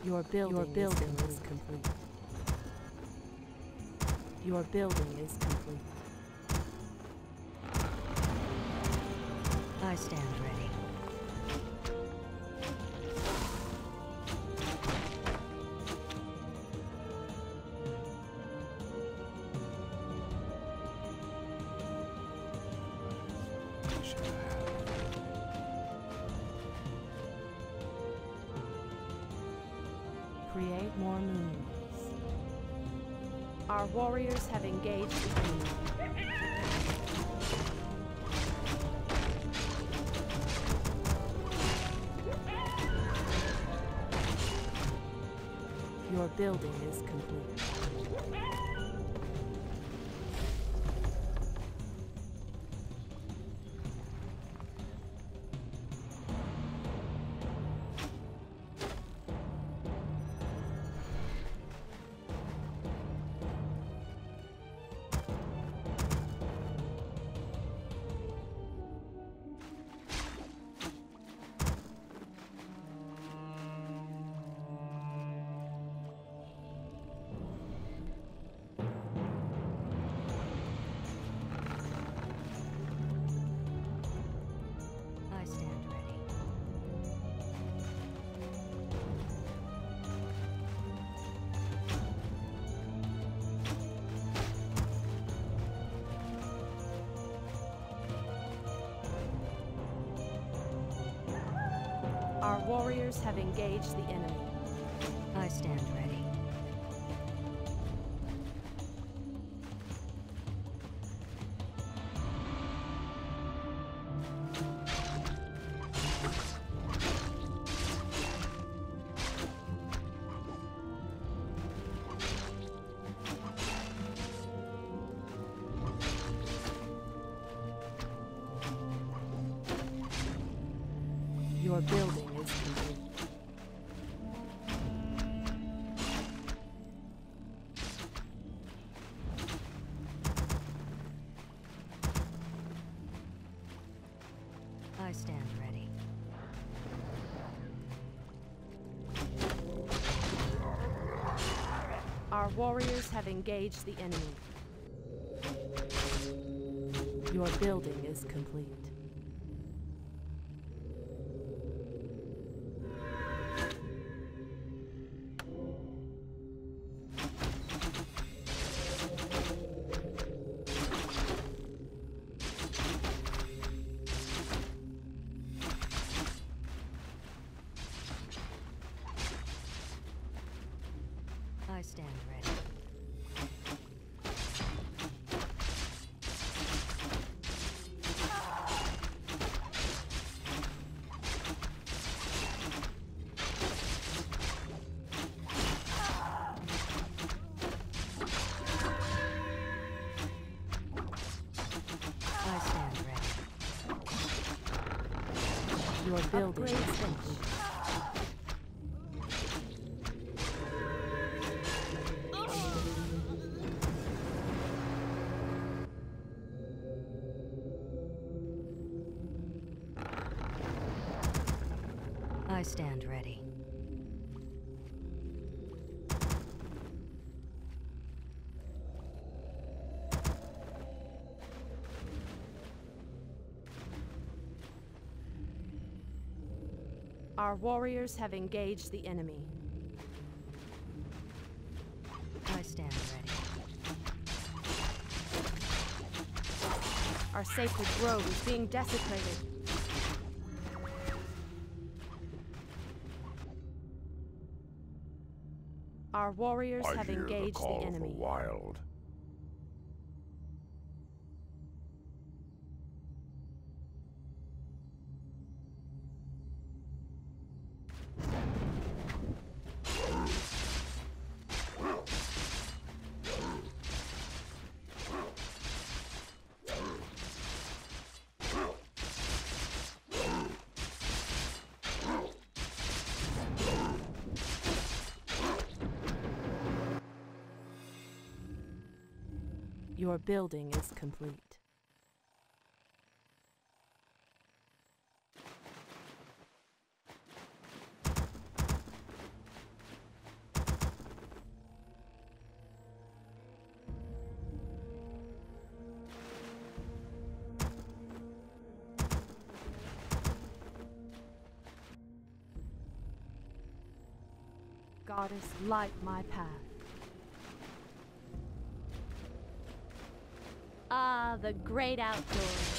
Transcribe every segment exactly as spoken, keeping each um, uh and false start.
Your building, Your building is, is complete. Your building is complete. I stand ready. Create more moons. Our warriors have engaged the enemy. Your building is complete. Our warriors have engaged the enemy. I stand ready. Your building is complete. I stand ready. Our warriors have engaged the enemy. Your building is complete. I stand ready. I stand ready. Your building is complete. I stand ready. Our warriors have engaged the enemy. I stand ready. Our sacred grove is being desecrated. Our warriors I have hear engaged the call the of the enemy. wild. Your building is complete. Goddess, light my path. Ah, the great outdoors.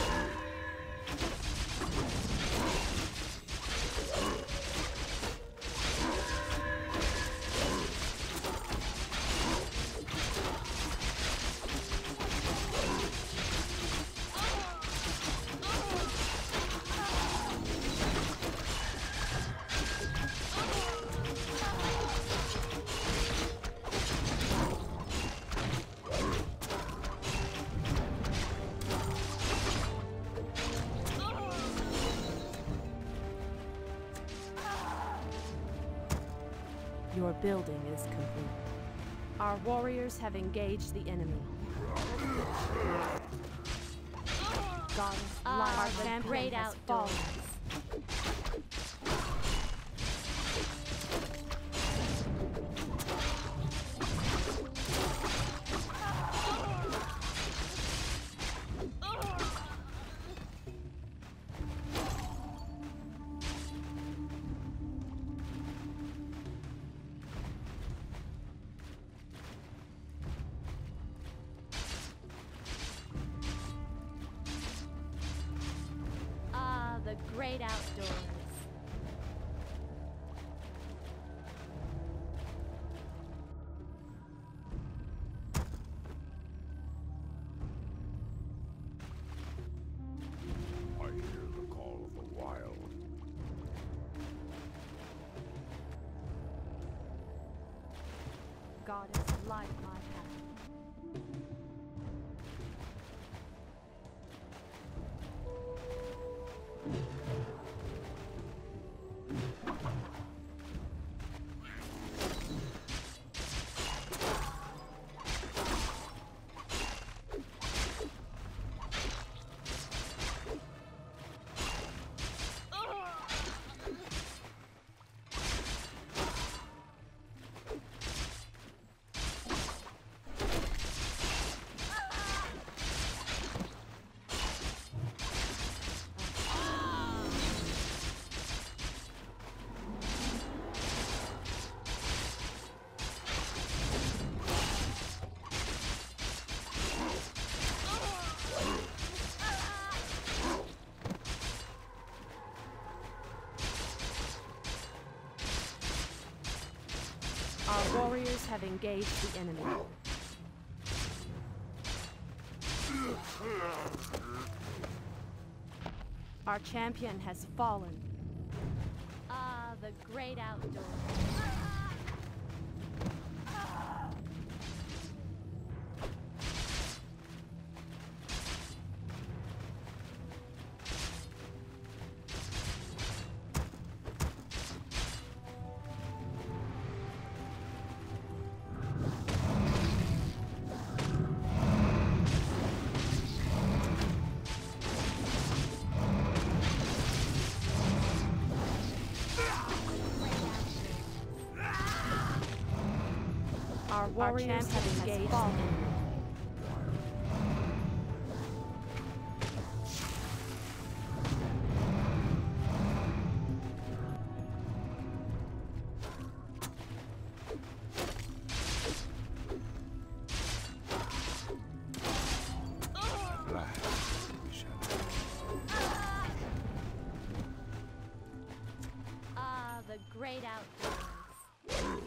Your building is complete. Our warriors have engaged the enemy. Goddess, Ah, our the champion great has outdoors. fallen. Ah, the great outdoors. I hear the call of the wild. Goddess, light my path. Our warriors have engaged the enemy. Our champion has fallen. Ah, the great outdoors. Our warriors have engaged the enemy. At last, we shall Ah, the great outdoors.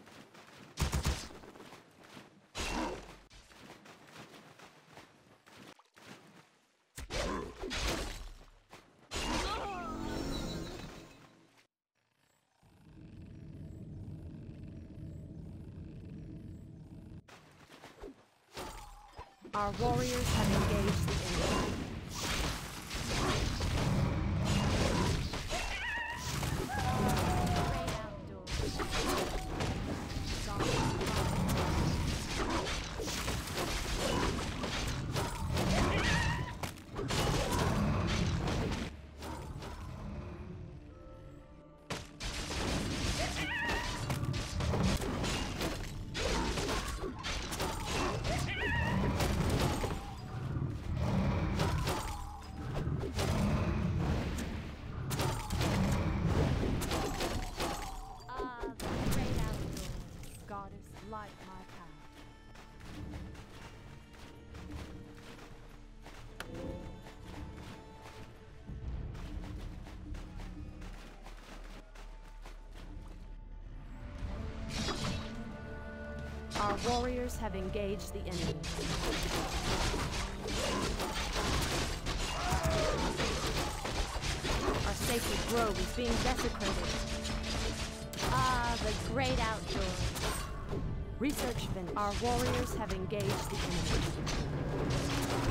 Our warriors have engaged the enemy. Great outdoors. Our warriors have engaged the enemy. Our sacred grove is being desecrated. Ah, the great outdoors. Research finished. Our warriors have engaged the enemy.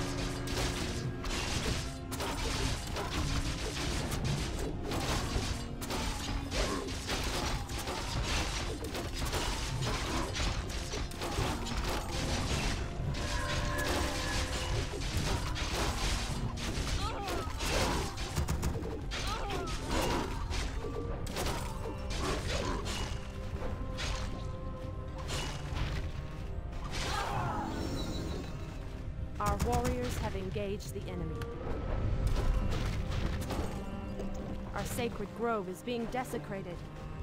Our warriors have engaged the enemy. Our sacred grove is being desecrated.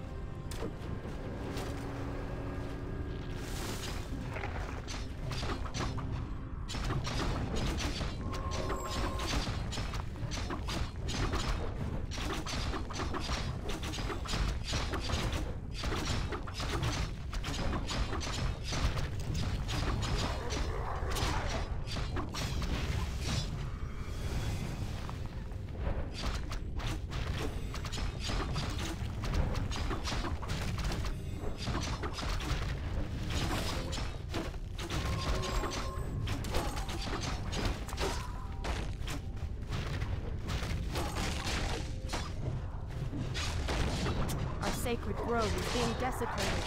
Sacred grove is being desecrated.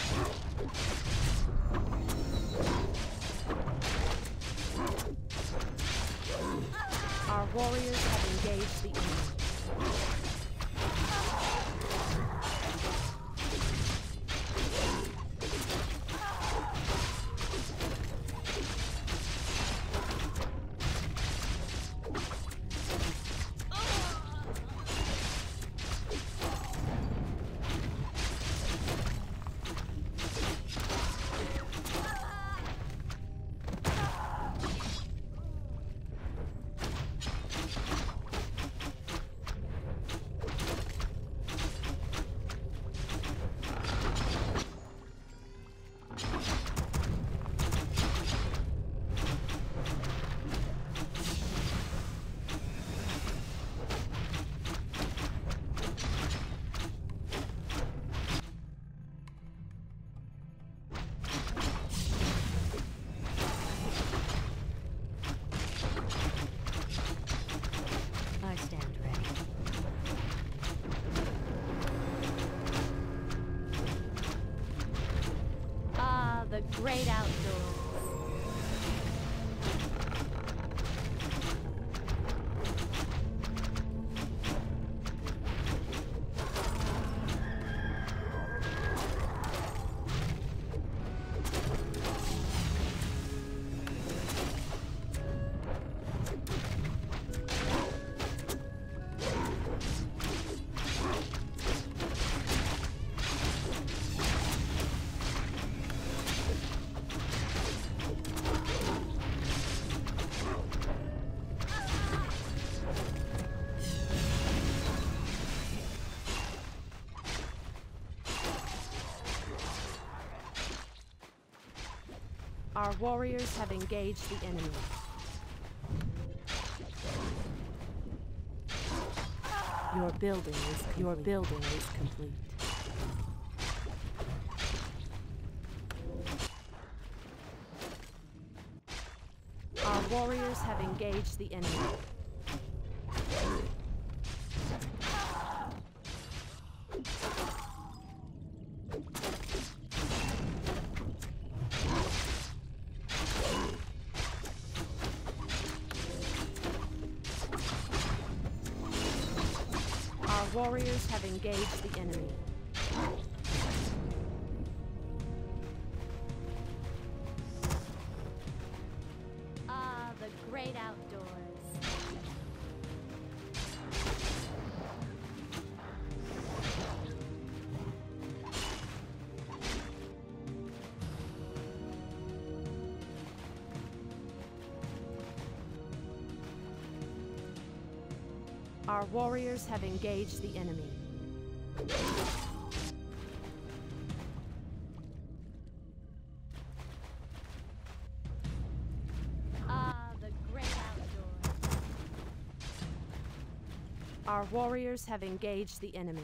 Our warriors have engaged the enemy. The great outdoors. Our warriors have engaged the enemy. Your building is your building is complete. Our warriors have engaged the enemy. Our warriors have engaged the enemy. Ah, the great outdoors. Our warriors have engaged the enemy. Our warriors have engaged the enemy.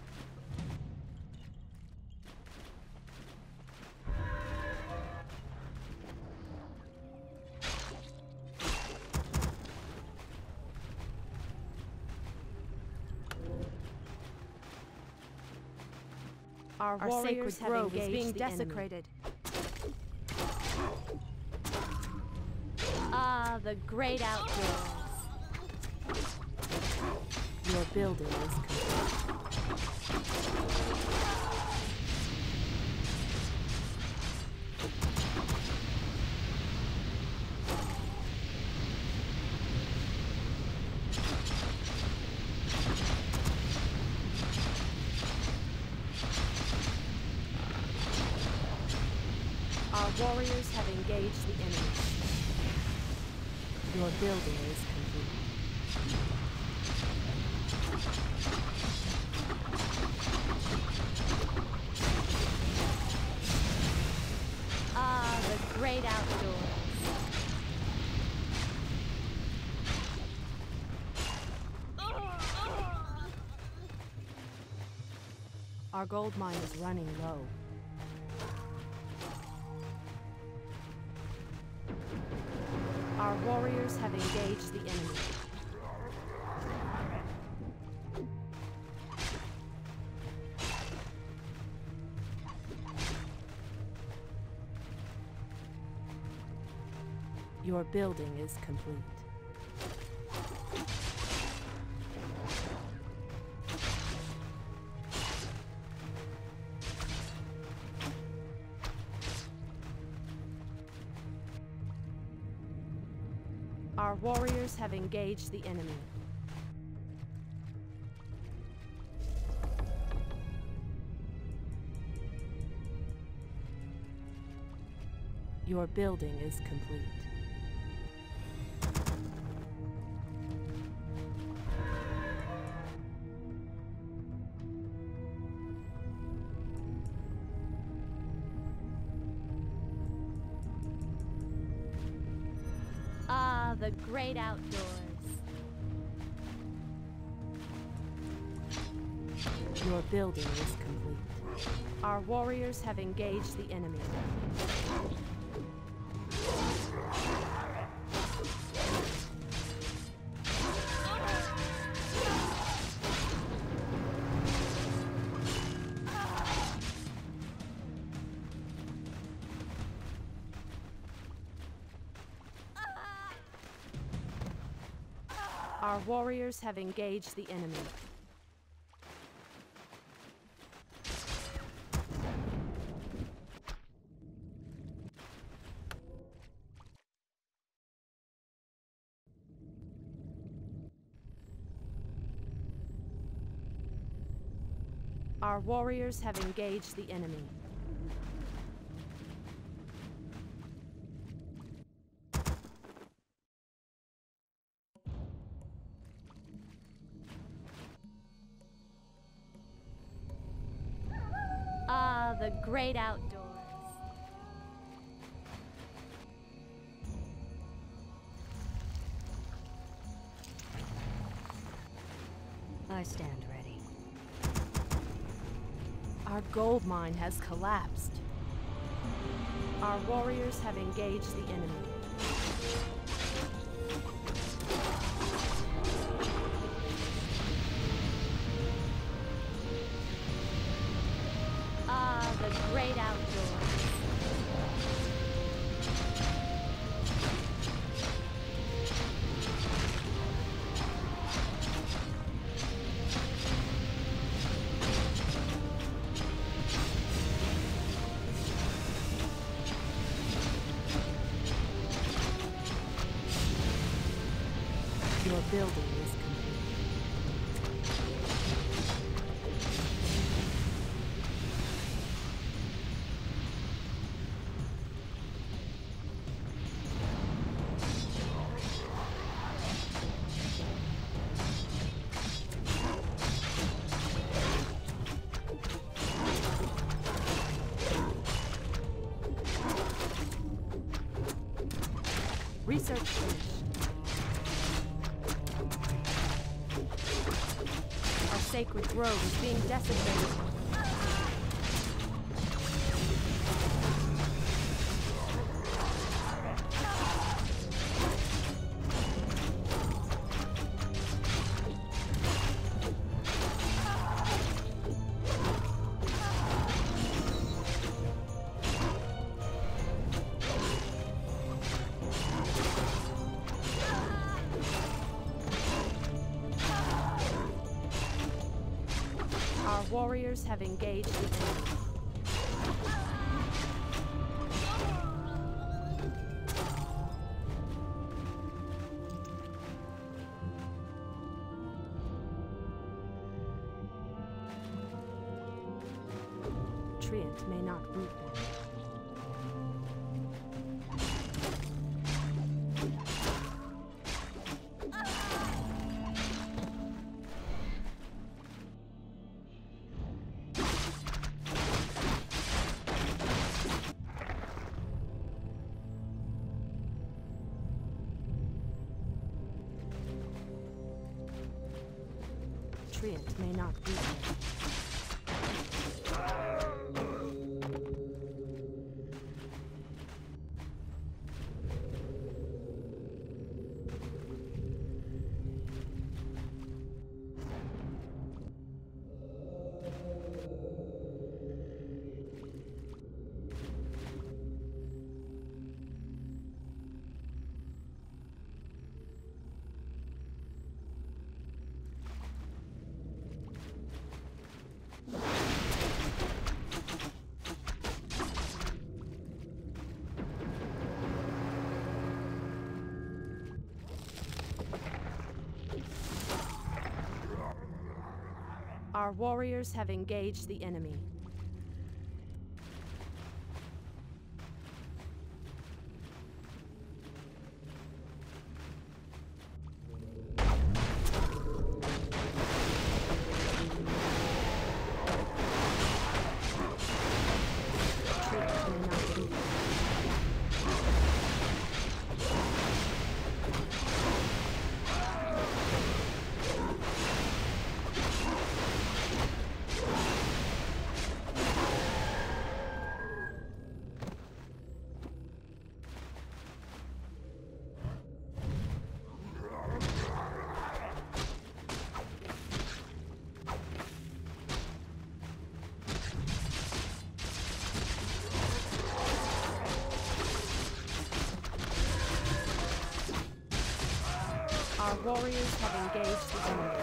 Our, Our warriors sacred have grove is engaged being the enemy. desecrated. Ah, the great outdoors. Your building is complete. Our warriors have engaged the enemy. Your building is complete. Ah, the great outdoors. Our gold mine is running low. Our warriors have engaged the enemy. Your building is complete. Our warriors have engaged the enemy. Your building is complete. Ah, the great outdoors. Your building is complete. Our warriors have engaged the enemy. Our warriors have engaged the enemy. Our warriors have engaged the enemy. Ah, the great outdoors. I stand ready. Our gold mine has collapsed. Our warriors have engaged the enemy. Ah, the great outdoors. Your building is complete. Research finished. sacred grove is being desecrated. Our warriors have engaged the enemy. Treant may not root them. Treant may not root them. Our warriors have engaged the enemy. Our warriors have engaged the enemy.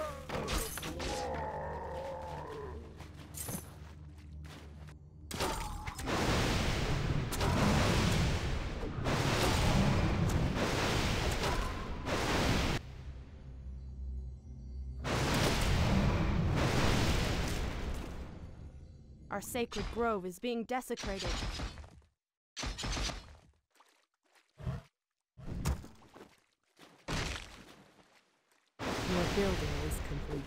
Our sacred grove is being desecrated. Your building is complete.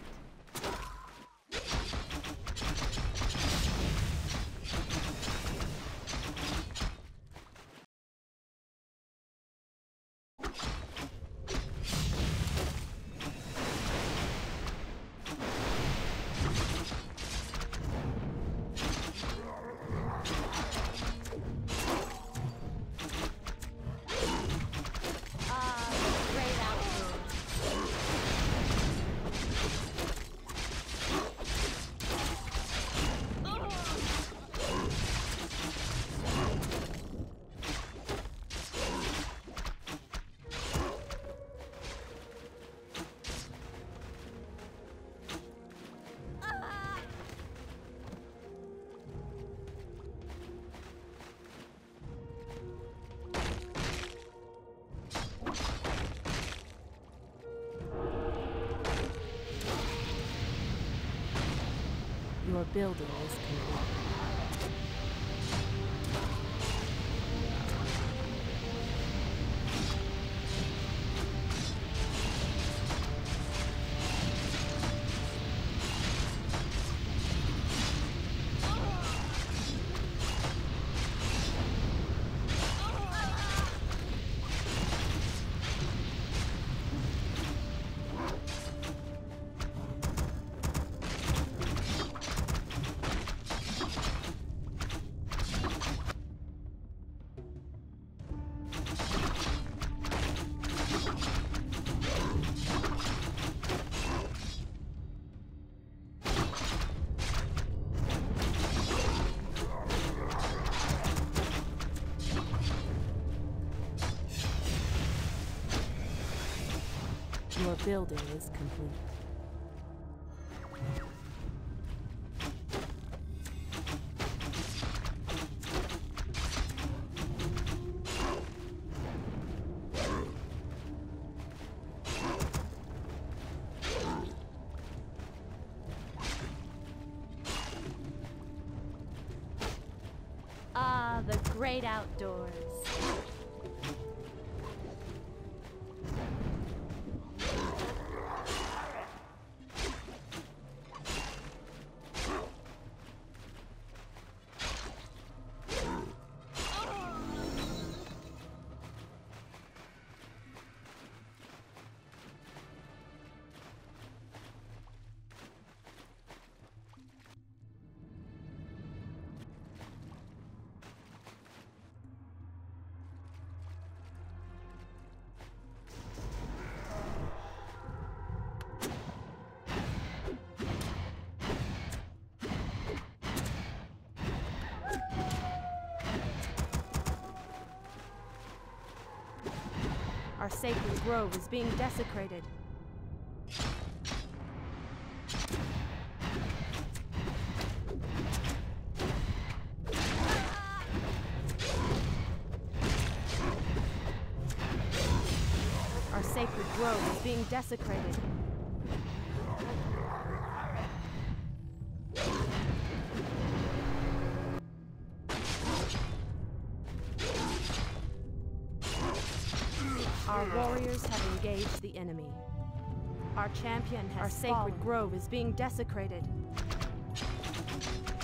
Your building is complete. Your building is complete. Ah, the great outdoors. Our sacred grove is being desecrated. Our sacred grove is being desecrated. Our warriors have engaged the enemy. Our champion has Our sacred fallen. grove is being desecrated.